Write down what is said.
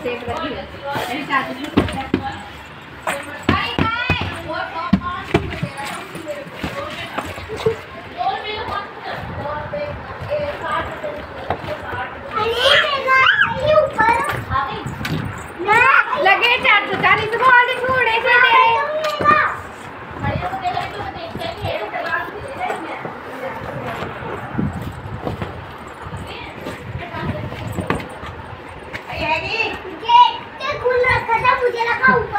सेक लगी है लगे 440 वाले छोड़े से दे खुल रखा था मुझे लगा